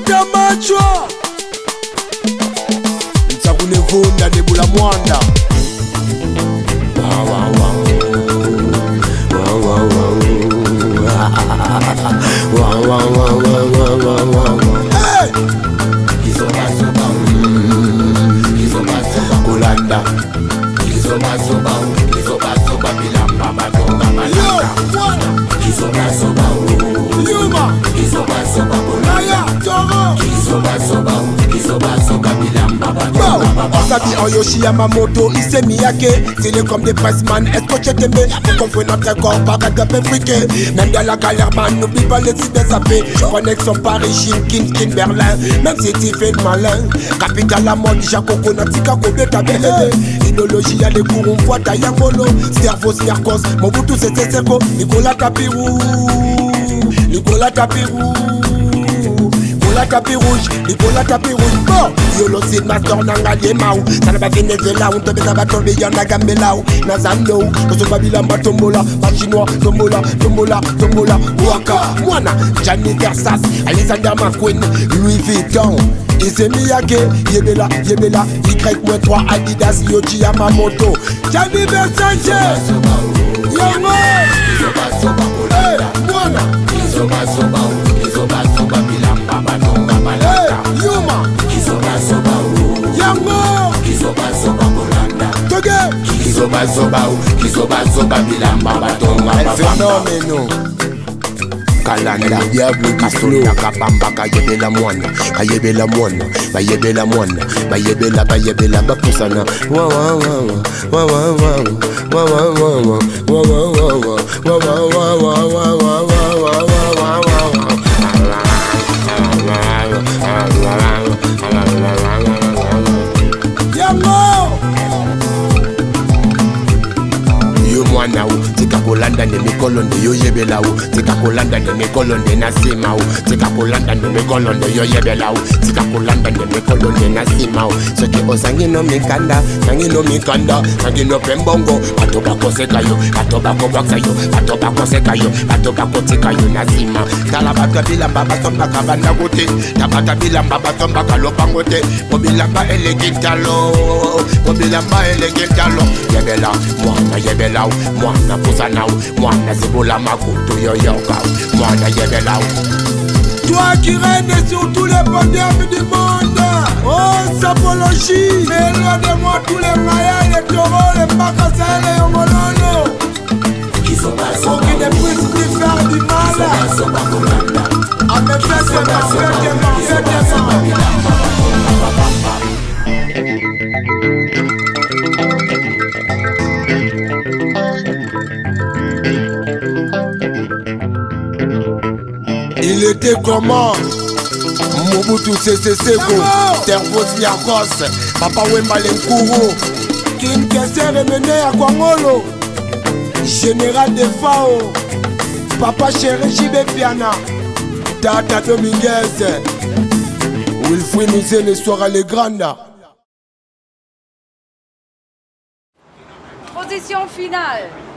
Mata machwa Ntakune vunda nebula mwanda Hey! Kizobazoba Kizobazoba Kulanda Kizobazoba Kizobazoba Bilamba Badonga Malanga Kizobazoba Yuma Kizobazoba Kulaya Toro Kizobazoba Kizobazoba Bilamba Badonga Sabi en Yoshi Yamamoto, il s'est mis à quai. C'est comme des pressman, est-ce que tu t'aimais? Faut qu'on fait notre corps, pas de peu friqué. Même dans la galère, man, n'oublie pas les sites des AP. Connexion Paris, Chine, Kin, Berlin. Même si tu fais le malin. Capital la mode, Jacoko, Natika, Kobe, Tabele. Inologie, y'a les cours, on voit Tayangolo. Stervos, Mercos, Mobutu, c'était Serko. Nicolas Tapirou. Nicolas Tapirou. La tapis rouge, Nicolas tapis rouge. Bon, yolo c'est master nangalie mau. Ça n'a pas Venezuela, on te met à battre le y'en a gambelao. Nazano, on se babilamba tombola, pas chinois, tombola, tombola, tombola. Waka, Moana, Gianni Versas, Alexander McQueen, Louis Vuitton. Ise Miyake, Yebela, Y-3 Adidas, Yoji Yamamoto. Gianni Versace, Yango, hey, Moana, Kizobazoba, Kizobazoba, Bilamba, Badonga, Malanga, Yuma, Kizobazoba, Yango, Kizobazoba, Bolanda, Toge, Kizobazoba, Kizobazoba, Bilamba, Badonga, Phénomène. Kalanda, diable, Kasolo, Kabamba, Kayebela Mwana, Kayebela Mwana, Bayebela Mwana, Bayebela, Bayebela, Bapusana, wa wa wa wa wa wa wa wa wa wa wa Tika Kolanda de Mikolonde yo yebela ou Tika Kolanda de Mikolonde na sima ou Tika Kolanda de Mikolonde yo yebela ou Tika Kolanda de Mikolonde na sima ou Ce qui osangi no mikanda Sangi no mikanda Sangi no pembongo Atoba koseka yo Atoba kobaksa yo Atoba koseka yo Atoba kotika yo na sima Talabata bilamba basomba kabanda gote Tabata bilamba basomba kalopa gote Pobilamba elegitalo Pobilamba elegitalo Yebela mwana yebela Mwana Pousanao, Mwana Zebola Makuto Yoyoka, Mwana Yebelao. Toi qui règnes sur tous les podiums du monde, oh sapologie, mais loin de moi tous les mayas, les taureaux, les macassins, les homolonos. Faut qu'il ne puisse plus faire du mal. À me faire Il était comment? Mobutu Seko, Tervos Yakos, Papa Wemba Lenkuru, Kinshasa remené à Kwangolo, Général de Fao, Papa Chéri Jibe Piana, Tata Dominguez, Wilfried nous le soir à l'Egranda. Position finale.